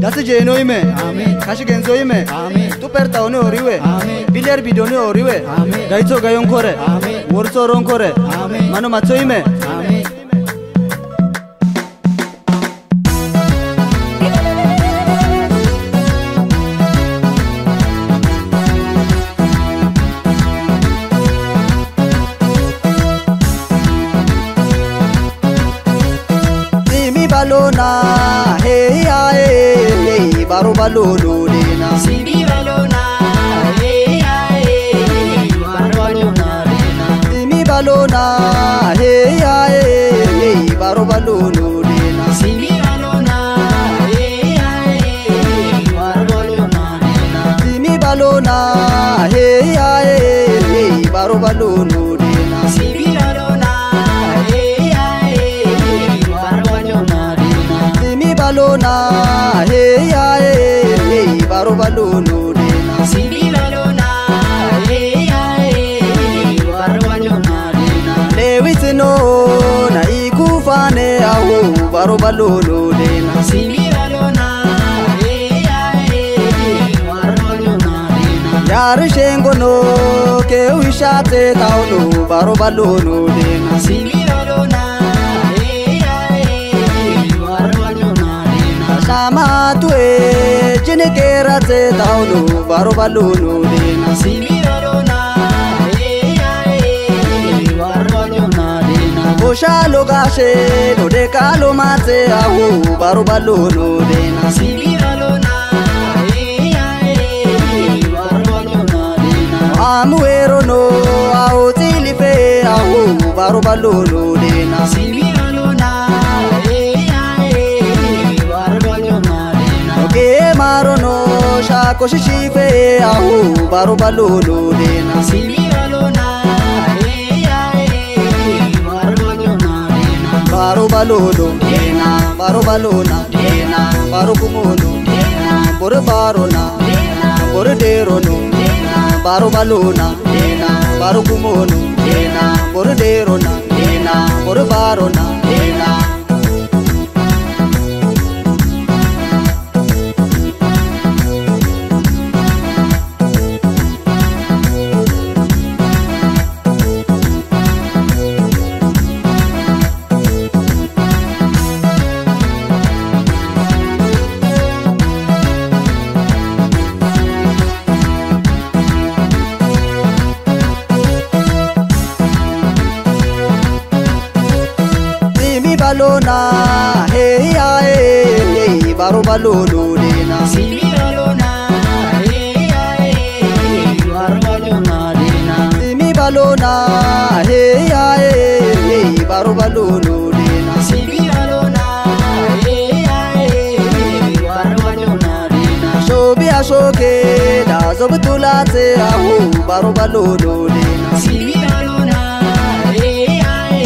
Dasi jeno ime. Amin. Kashi genzo ime. Amin. Tu perta one oriwe. Amin. Biliar bidone oriwe. Amin. Gaito gayon kore. Amin. Worso ron kore. Amin. Mano matso ime. Amin. Balona, hey hey, baro balolo dena. Simi balona, hey hey, baro balona dena. Simi balona, hey hey, baro balolo dena. Simi balona, hey hey, baro balona dena. Simi balona, hey hey, baro balolo dena. Simi balona, hey hey, baro balona dena. Balona, hey hey, baro balolo dena. Simi balona, hey hey, baro balona dena. Lewitino na ikufane aho baro balolo dena. Simi balona, hey hey, baro balona dena. Yar shengo no ke wishate tauno baro balolo dena. Simi balona, hey hey, baro balona dena. Sama tue jene kerate tauno baro balolo dena. Simi balona, hey hey, baro balona dena. Oshalo gashe no de kalo mate aho baro balolo dena. Simi balona, hey hey, baro balona dena. Amuero no aho tilife aho baro balolo dena. Simi balona, hey hey, baro balona dena. Oke maro no shako shishife aho baro balolo dena. Simi balona, hey hey, baro balona dena. Baro balolo dena, baro balona dena, baro kumono dena, bor baro na dena, bor dero no dena, baro balona dena, baro kumono dena, bor dero na dena, bor baro na dena. Balona, hey hey, baro balolo dena. Simi balona, hey hey, baro balona dena. Simi balona, hey hey, baro balolo dena. Simi balona, hey hey, baro balona dena. Shobi ashoke da zobtulate aho baro balolo dena. Simi balona, hey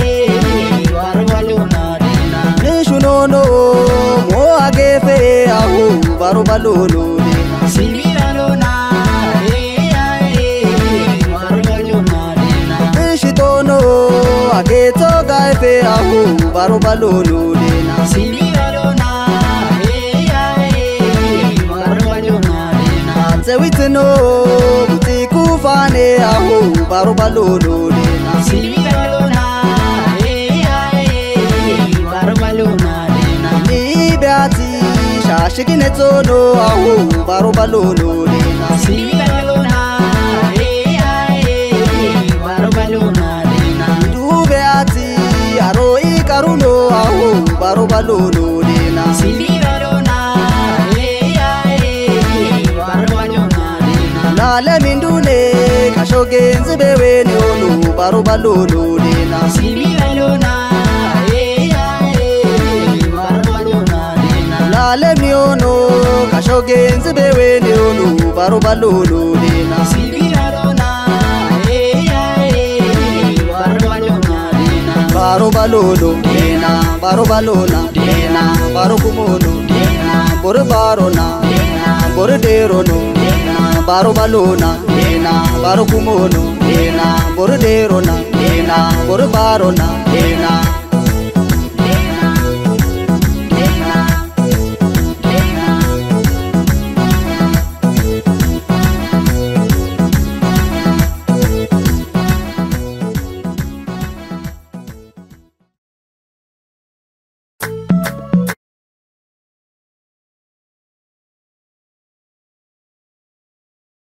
hey, baro balona dena. Nishunono mo agefe aho baro balolo dena. Simi balona, hey hey, baro balona dena. Nishitono ageto gaefe aho baro balolo dena. Simi balona, hey hey, baro balona dena. Zewitino butiku fane aho baro balolo dena. Simi balona, hey hey, baro balona dena. Libyati shashikine tono aho baro balolo dena. Simi balona, hey hey, baro balona dena. Dubeati aro ikaruno aho baro balolo dena. Simi balona, hey hey, baro balona dena. Lale mindune kashogenzi bewe ne onu baro balolo dena. Simi balona, hey hey, baro balona dena. Lale miono kashogenzi bewe ne onu baro balolo dena. Simi balona, hey hey, baro balona dena. Baro balolo dena, baro balona dena, baro kumono dena, bor baro na dena, bor dero no dena, baro balona dena, baro kumono dena, bor dero na dena, bor baro na dena.